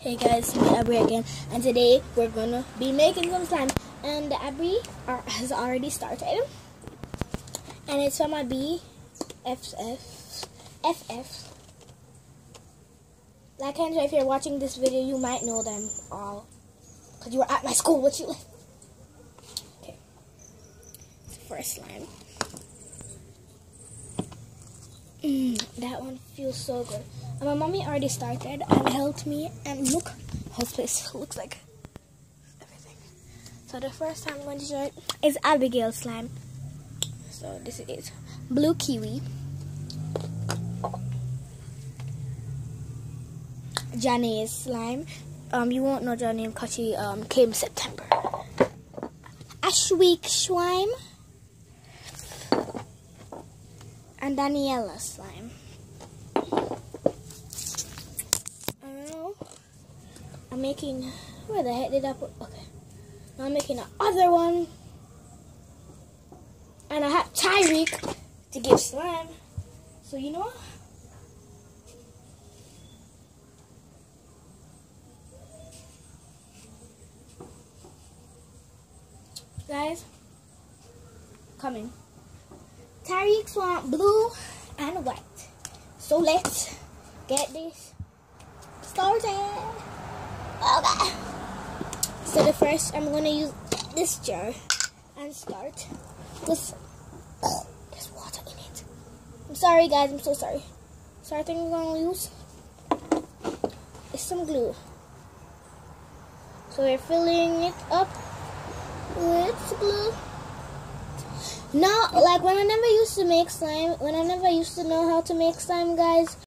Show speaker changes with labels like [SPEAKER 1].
[SPEAKER 1] Hey guys, it's me Abby again, and today we're gonna be making some slime. And the Abby has already started, and it's from my BFF. Like and if you're watching this video, you might know them all, cause you were at my school with you. Okay, it's the first slime. That one feels so good. And my mommy already started and helped me, and look how this looks like everything. So the first time I'm going to show it is Abigail slime. So this is blue kiwi, Janae's slime. You won't know Janae because she came September. Ashweek slime. And Daniela slime. I'm making, where the heck did I put? Okay, now I'm making another one, and I have Tyreek to give slime. So you know, guys, coming. Tyreek's want blue and white. So let's get this started. Okay. So the first, I'm gonna use this jar and start with. Oh, there's water in it. I'm sorry, guys. I'm so sorry. Starting, we're gonna use is some glue. So we're filling it up with glue. Now, like when I never used to make slime, when I never used to know how to make slime, guys,